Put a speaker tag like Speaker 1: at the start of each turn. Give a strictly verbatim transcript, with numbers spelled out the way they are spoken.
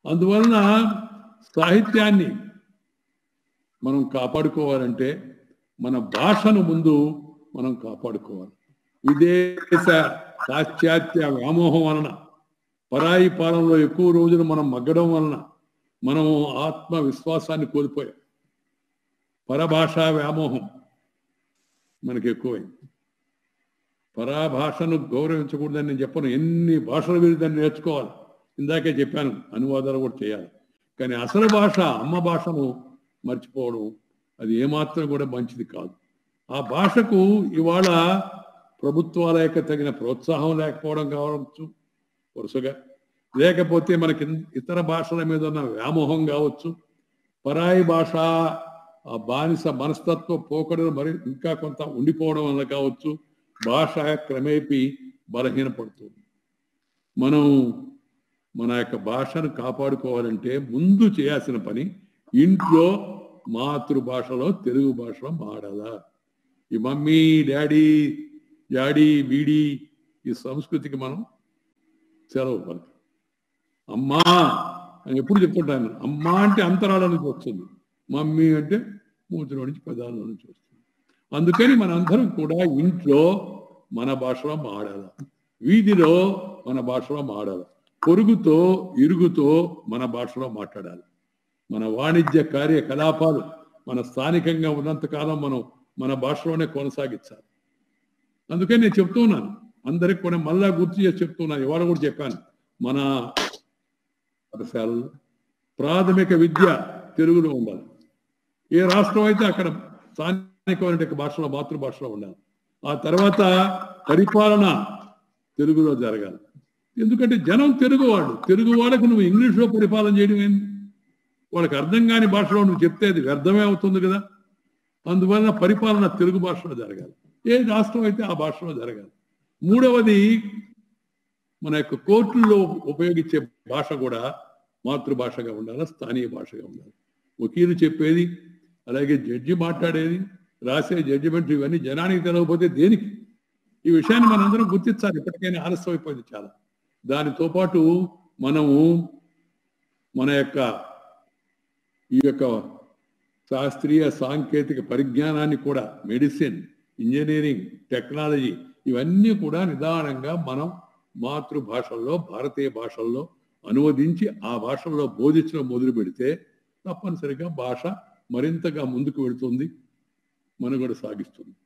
Speaker 1: అందువలన సాహిత్యాన్ని మనం కాపాడుకోవాలంటే మన భాషను ముందు మనం కాపాడుకోవాలి. విదేశ పాశ్చాత్య వ్యామోహం వలన, పరాయి పాలనలో ఎక్కువ రోజులు మనం మగ్గడం వలన మనం ఆత్మవిశ్వాసాన్ని కోల్పోయాం. పరభాషా వ్యామోహం మనకి ఎక్కువైంది. పరాభాషను గౌరవించకూడదని నేను చెప్పను. ఎన్ని భాషలు మీరు దాన్ని నేర్చుకోవాలి. ఇందాకే చెప్పాను, అనువాదాలు కూడా చేయాలి. కానీ అసలు భాష, అమ్మ భాషను మర్చిపోవడం అది ఏమాత్రం కూడా మంచిది కాదు. ఆ భాషకు ఇవాళ ప్రభుత్వాల యొక్క తగిన ప్రోత్సాహం లేకపోవడం కావచ్చు వరుసగా, లేకపోతే మనకి ఇతర భాషల మీద ఉన్న వ్యామోహం కావచ్చు, పరాయి భాష ఆ బానిస మనస్తత్వ పోకడలు మరి ఇంకా కొంత ఉండిపోవడం వల్ల కావచ్చు, భాష క్రమేపీ బలహీనపడుతుంది. మనం మన యొక్క భాషను కాపాడుకోవాలంటే ముందు చేయాల్సిన పని ఇంట్లో మాతృభాషలో తెలుగు భాషలో మాడాలా. ఈ మమ్మీ డాడీ డాడీ బీడీ ఈ సంస్కృతికి మనం సెలవు పలక. అమ్మా అని ఎప్పుడు చెప్తుంటాను. అమ్మా అంటే అంతరాల నుంచి వస్తుంది, మమ్మీ అంటే మూతిలో నుంచి పదాల నుంచి వస్తుంది. అందుకని మనందరం కూడా ఇంట్లో మన భాషలో మాడాలి, వీధిలో మన భాషలో మాడాలి, పొరుగుతో ఇరుగుతో మన భాషలో మాట్లాడాలి. మన వాణిజ్య కార్యకలాపాలు మన స్థానికంగా ఉన్నంతకాలం మనం మన భాషలోనే కొనసాగించాలి. అందుకని నేను చెప్తూ ఉన్నాను, అందరికి కూడా మళ్ళా గుర్తు చేసి చెప్తున్నాను, ఇవాళ కూడా చెప్పాను. మన పాఠశాలలో ప్రాథమిక విద్య తెలుగులో ఉండాలి. ఏ రాష్ట్రం అయితే అక్కడ స్థానికమైన భాషలో మాతృభాషలో ఉండాలి. ఆ తర్వాత పరిపాలన తెలుగులో జరగాలి. ఎందుకంటే జనం తెలుగు వాళ్ళు, తెలుగు వాళ్ళకు నువ్వు ఇంగ్లీష్లో పరిపాలన చేయడం ఏంది? వాళ్ళకి అర్థం కాని భాషలో నువ్వు చెప్తే అది వ్యర్థమే అవుతుంది కదా. అందువలన పరిపాలన తెలుగు భాషలో జరగాలి. ఏ రాష్ట్రం అయితే ఆ భాషలో జరగాలి. మూడవది, మన యొక్క కోర్టుల్లో ఉపయోగించే భాష కూడా మాతృభాషగా ఉండాలి, స్థానియ భాషగా ఉండాలి. వకీలు చెప్పేది, అలాగే జడ్జి మాట్లాడేది, రాసే జడ్జిమెంట్ ఇవన్నీ జనానికి తెలియకపోతే దేనికి? ఈ విషయాన్ని మనందరం గుర్తించాలి. ఇప్పటికైనా ఆలస్యం అయిపోయింది చాలా. దానితో పాటు మనము మన యొక్క ఈ యొక్క శాస్త్రీయ సాంకేతిక పరిజ్ఞానాన్ని కూడా, మెడిసిన్, ఇంజనీరింగ్, టెక్నాలజీ ఇవన్నీ కూడా నిదానంగా మనం మాతృభాషల్లో, భారతీయ భాషల్లో అనువదించి ఆ భాషల్లో బోధించడం మొదలు పెడితే తప్పనిసరిగా భాష మరింతగా ముందుకు వెళుతుంది, మనుగడ సాగిస్తుంది.